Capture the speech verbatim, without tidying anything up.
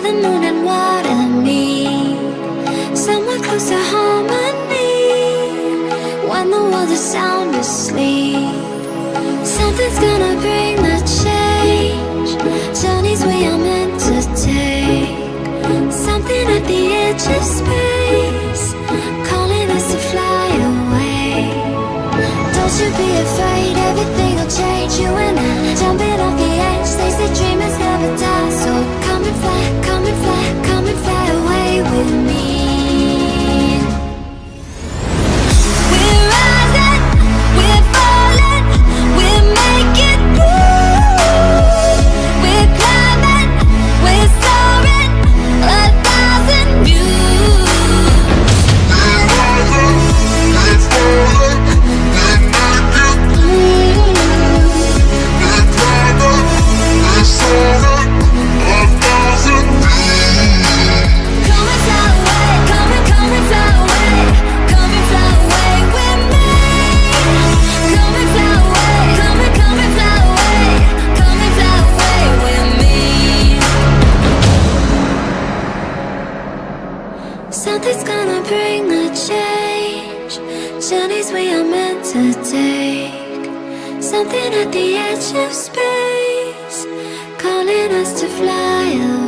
the moon and water meet, somewhere close to harmony. When the world is sound asleep, something's gonna bring the change. Journeys we are meant to take, something at the edge of space, calling us to fly away. Don't you be afraid, everything will change. You and I, jumping off the edge. They say dreamers never die, so come and fly, come and fly, come and fly away with me. We're rising, we're falling, we're making moves. We're climbing, we're soaring, a thousand views. We're rising, we're falling, we're making moves. We're climbing, we're soaring, a thousand views. Come and fly away, come and come and fly away, come and fly away with me. Come and fly away, come and come and fly away, come and fly away with me. Something's gonna bring the change. Journeys we are meant to take, something at the edge of space, calling us to fly away.